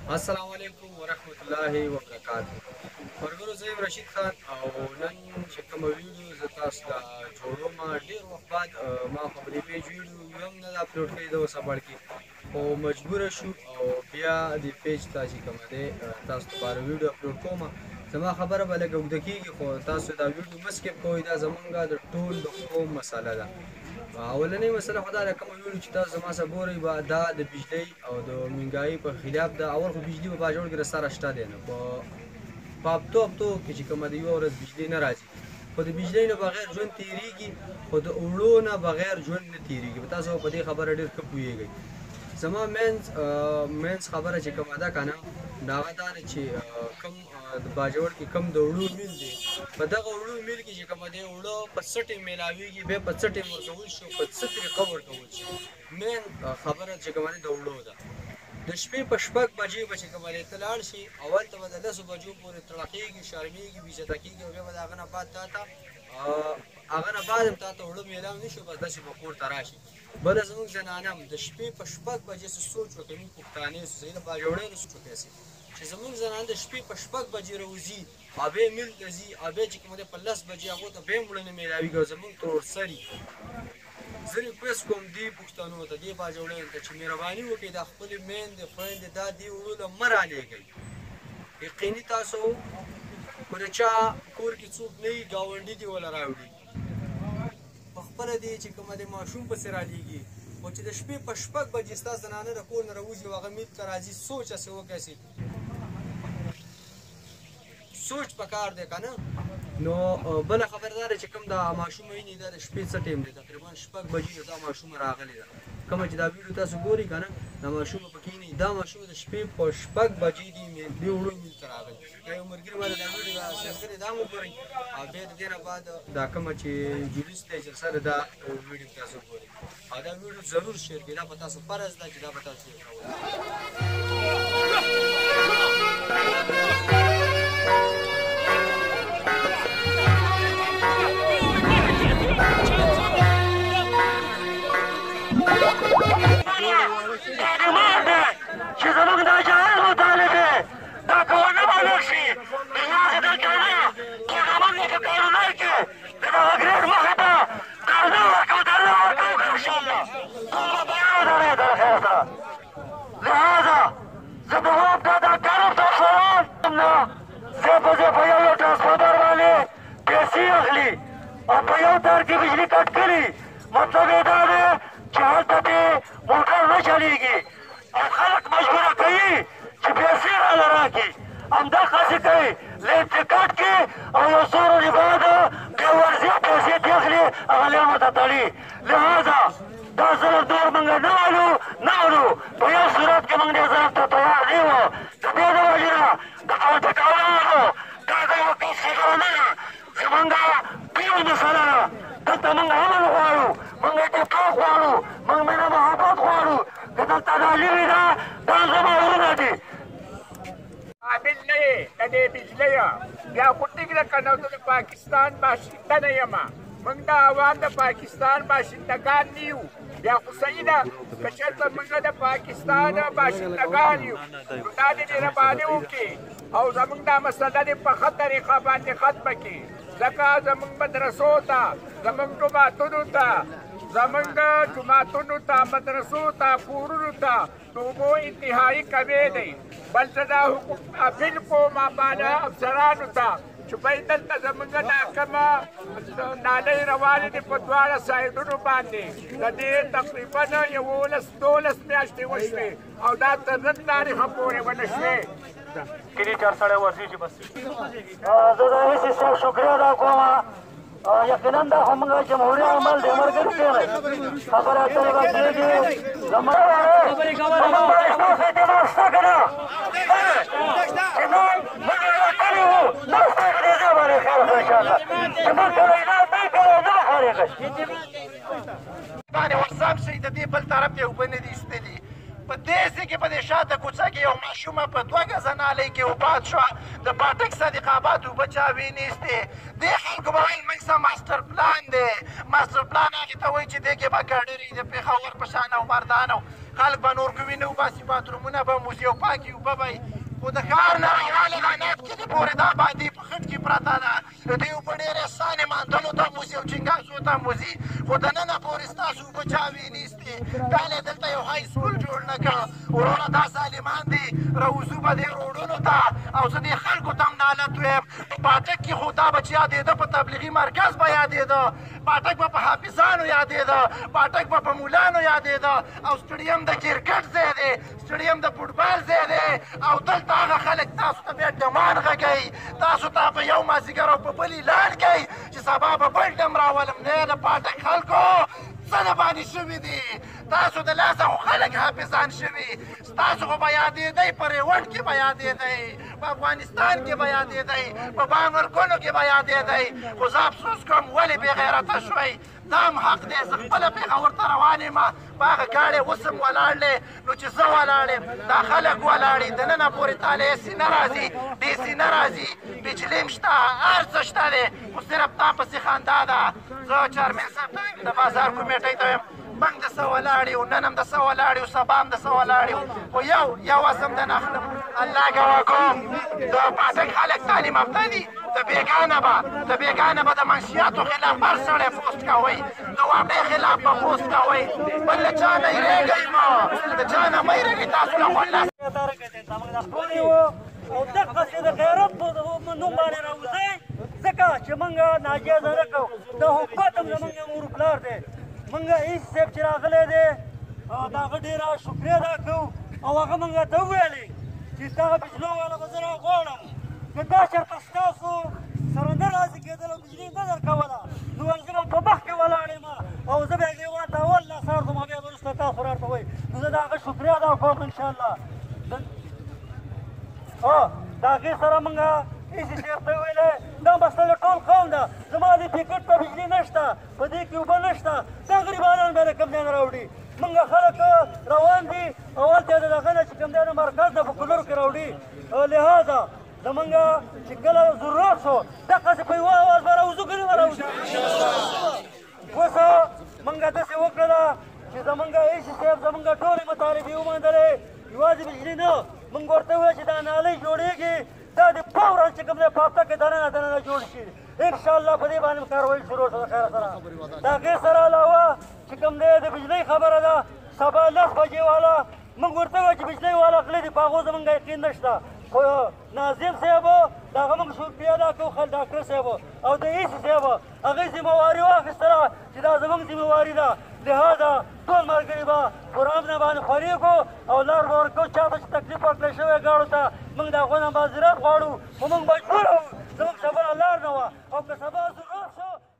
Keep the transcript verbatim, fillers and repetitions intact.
السلام علیکم ورحمت الله وبرکاته. مرګرو زه یم رشید خان او نن چې کومه ویډیو زه تاسو ته جوړوم ډېر وخت بعد ما خو په دې پیج ویډیو هم نه ده اپلوډ کړې ده اوس بړ کې خو مجبوره شو او بیا دې پیج ته چې کومه دی تاسو لپاره ویډیو اپلوډ کوم. زما خبره به لږه اوږده کېږي خو تاسو دا ویډیو مه سکیپ کوئ. دا زمونږ د ټول د قوم مسله ده. اولنۍ مسله خو دا ده کومه ویډیو چې تاسو زما سره ګورئ به دا د بجلۍ او د مهنګایي په خلاف ده. اول خو بجلي په باجوړ کې سره شته دی نو په په هفتو هفتو کې چې کومه د یوه ورځ بجلي نه راځي خو د بجلۍ نه بغیر ژوند تېرېږي خو د اوړو نه بغیر ژوند نه تېرېږي. په تاسو په دې خبره ډېر ښه پوهېږئ. زما مینس مینس خبره چې کومه ده که نه نو هغه دا ده چې کوم د باجوړ کې کوم د اوړو میل دی په دغه اوړو میل کې چې کومه دی اوړه په څه ټیم میلاویږي بیا په څه ټیم ورکول شي په څه طریقه ورکول شي. مین خبره چې کومه دی د اوړو ده. د شپې په شپږ بجې به چې کومه دی ته لاړ شي اول ته به د لسو بجو پورې تړقېږي شرمېږي بېزته کېږي او بیا به د هغه نه بعد تا ته هغه نه بعد هم تا ته اوړه میلاو نه شي بس داسې به کور ته راشي. بله زموږ زنانه هم د شپې په شپږ بجې څه سوچ وکړي موږ پښتانې سو صحیح د باجوړۍ نه سوچ وکړی سي چې زموږ زنانه د شپې په شپږ بجې راوځي او بیا میل ته ځي او بیا چې کومه دی په لس بجې هغو ته بیا هم اوړه نه میلاویږي او زموږ ترور سري زه ریکویسټ کوم دې پښتنو ته دې باجوړیو ته چې مهرباني وکړئ دا خپلې میندې خویندې دا دې وړو له مه رالېږئ. یقیني تاسو خو د چا کور کې څوک نه وي ګاونډي دې وله راوړي په خپله دې چې کومه دی ماشوم پسې رالېږي خو چې د شپې په شپږ بجې ستا زنانه د کور نه راوځي او هغه میل ته راځي سوچ هسې وکړئ سي سوچ پکار دی که نه. نو بله خبره دا ده چې کوم دا ماشوم ویني دا د شپې څه ټیم دی تقریبا شپږ بجې دا ماشومه راغلې ده کومه چې دا ویډیو تاسو ګورئ که نه دا ماشومه پکې نه دا ماشومه د شپې په شپږ بجې دي دې وړو میل ته راغلي. دا یو ملګري ما ته دا ویډیو شیر کړې دا هم وګورئ او بیا د دې نه بعد دا کومه چې جلوس دی جلسه ده دا ویډیو تاسو ګورئ او دا ویډیو ضرور شیر کړئ. دا به تاسو فرض ده چې دا به تاسو شیر کوئ. چې زموږ دا جهان مطالب دی دا که ونه بلل شي نو یوازې دا کېده چې زموږ په کارونو کې د دغه ګرېډ مخې ته درنه ورکوو درنه ورکوو که انشاءالله ټول به تیار ودرېد له خیر سره. لهذا زه به هم دا دا ګرم افسران نه ځای په ځای په یو یو ټرانسفارمر باندې پیسې اخلي او په یو تار کې بجلي کټ کړي مطلب یې دا دی چې هلته پې موټر نه چلېږي او خلک مجبوره کوي چې پیسې راله راکړي همدقسې کوي لین ټکټ کې او یو څو ورځې بعد بیا ورځي پیسې دې اخلي هغه لیمو ته تړي. لهذا دا ظلم نور موږ نه والو نه وړو په یو صورت کې موږ دې ظلم ته تیار نه یو د دې د وجې نه د ټول ټکولو دا د یو کس خبره نه ده زموږ ډېره مسله ده. دلته موږ امن غواړو موږ اتفاق غواړو موږ مینه محبت غواړو که دلته دا لرې ده دا زما ورونه دي قابل نه یې د دې بجلیه بیا خو ټیک ده که نه زه د پاکستان باشنده نه یم موږ د عوام د پاکستان باشندګان نه یو بیا خو صحیح ده که چېرته موږ د پاکستان باشندګان یو نو دا دې مهرباني وکړي او زموږ دا مسله دې په ښه طریقه باندې ختمه کړي ځکه زموږ مدرسو ته زموږ جوماتونو ته زموږ جوماتونو ته مدرسو ته کورونو ته د اوبو انتهایي کمی دی. بل زه دا حکم اپیل کوم باندې افسرانو ته چې باید دلته زموږ دا کومه نالۍ روانې دي په دواړه سایډونو باندې د دې تقریبا یولس دولس میاشتې وشوې او دا تر نن تاریخه پورې ونه شوې. کلي چار سړی ورځي چې بس زه د ایسي صاحب شکریه ادا کوم. یقینا دا خو موږ جمهوري عمل دی ملګري کېږي خبره اترې به کېږي زموږ ستاسو اعتماد شته که نه چې موږ موږ راغلي وو دا ستاسو دې ځای باندې خیر وکړو انشاءالله چې موږ کله اعلان نه کوو نه به خارېږئ باندې ورسم شئ د دې بل طرف ته اوبه نه دي ایستلي په دې ځای کې په دې شاته کوڅه کې یو ماشومه په دوه ګزه نالۍ کې وفات شوه د پاټک صدیق آباد اوبه چا وینېستې دې خلکو به ویل موږ څه ماسټر پلان دی ماسټر پلان هغې ته وایي چې دې کې به ګډرې د پېښور په شان او مردان او خلک به نور کوي نه وباسي باترومونه به موسي او پاکې اوبه به خو د ښار نه راواله دا نات کلي پورې دا بادي په خټ کې پرته ده دوی اوبه ډېرې سانې ماندلو ته موځي او چنګاسو ته موځي خو دننه پورې ستاسو اوبه چاوې نیستې ټالې دلته یو های سکول جوړ نه کړ وروڼه دا ظالمان دي راوځو به دې روډونو ته او زه دې خلکو ته هم نالت ویم په پاټک کې خو دا به چې یادېده په تبلیغي مرکز به یادېده پاټک به په حافظانو یادېده پاټک به په مولانو یادېده او سټډیم د کرکټ ځای دی سټډیم د فوټبال ځای دی او دلته هغه خلک تاسو ته بیا ډمان غږوي تاسو ته په یو مازدیګر او په بل اعلان کوي چې سبا به بل ډم راولم نه د پاټک خلکو څه د باندې شوي دي تاسو د لاسه خو خلک حافظان شوي ستاسو خو به یادېدئ په ریوند کې به یادېدئ په افغانستان کې به یادېدئ په بانګرګونو کې به یادېدئ خو زه افسوس کوم ولې بې غیرته شوئ دا هم حق دی زه خپله پېښور ته روان یم په هغه ګاډی اوس هم ولاړ دی نو چې زه ولاړ یم دا خلک ولاړ دي دننه پورې تاله اې سي نه راځي ډي سي نه راځي بجلي هم شته هر څه شته دی خو صرف تا پسې خندا ده زه چارمین صاحب ته وایم د بازار کمیټۍ ته وایم بنګ د څه ولاړ یو نن هم د څه ولاړ یو سبا هم د څه ولاړ یو خو یو یو اسم د نه اخلم الله ګواه کوم د پاټک خلک تعلیم یافته دي د بېګانه به د بېګانه به د منشیاتو خلاف هر سړی پوسټ کوئ د واقع خلاف به پوسټ کوئ بل له چا نه یېرېږئ مه د چا نه مه یېرېږئ تاسو له خپل لاس او دقسې د غیرت په نوم باندې راوځئ ځکه چې موږ ناجیزه نه کوو د حکومت هم زموږ مور پلار دی موږ هېڅ صاحب چې راغلی دی د هغه ډېره شکریه ادا کوو او هغه موږ ته وویلې چې دغه بجلو والا به زه راغواړم که دا چېرته ستاسو سره نه راضي کېدل او بجلي نه درکوله نو ویل زه به په مخ کې ولاړ یم او زه بیا ګریوان ته اول لاس اړځم او بیا به وروسته تاسو راته وایي نو زه د هغه شکریه ادا کوم انشاءالله هو د هغې سره موږ ایسي صاحب ته وویلې دا مسله د ټول قوم ده زما د ټکټ ته بجلي نشته په دې کې اوبه نشته دا غریبانان بیا د کوم ځای نه راوړي موږ خلک روان دي او هلته د دغه نه چې کوم دی نه مرکز ده په کولر کې راوړي لهذا زمونږ چې کله ضرورت شو دقسې په یوه اواز به راوځو که نه به راوځو اوس موږ داسې وکړله چې زمونږ ایسي صاحب زمونږ ټولې مطالبې ومنډلې یوازې بجلي نه موږ ورته وویل چې دا نالۍ جوړېږي دا د فورا چې کوم دی پاپته کې دننه دننه جوړ شي انشاءالله په دې باندې هم کاروایي شروع شوه د خیره سره د هغې سره علاوه چې کوم دی د بجلۍ خبره ده سبا لس بجې والا موږ ورته وویل چې بجلۍ والا غلي دي په هغو زمونږ یقین نشته خو ناظم صاحب د هغه موږ شکریه ادا کوو خل ډاکټر صاحب او د ایسي صاحب هغې ذمهواري واخیستله چې دا زموږ ذمهواري ده لهذا ټول ملګري به پر امنه باندې خوري کړو او لار به ورکوو چا ته چې تکلیف ورکړی شوی ګاړو ته موږ د هغو نه معذرت غواړو خو موږ مجبور وو زموږ سبله لار نه وه او که سبا ضرورت شو